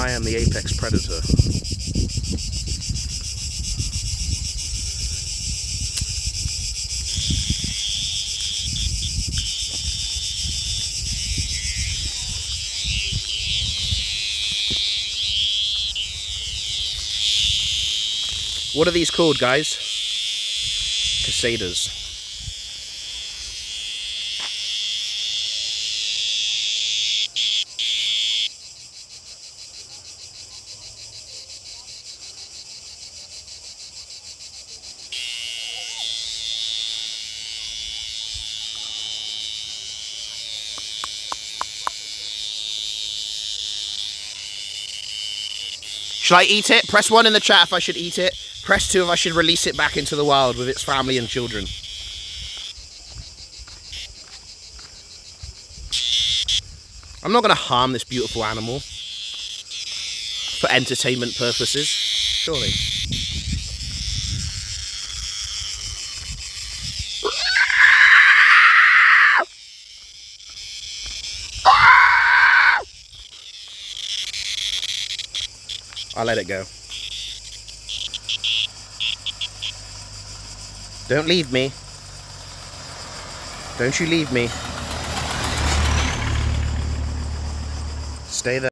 I am the apex predator. What are these called, guys? Casadas. Should I eat it? Press 1 in the chat if I should eat it. Press 2 if I should release it back into the wild with its family and children. I'm not going to harm this beautiful animal for entertainment purposes, surely. I'll let it go. Don't leave me. Don't you leave me. Stay there.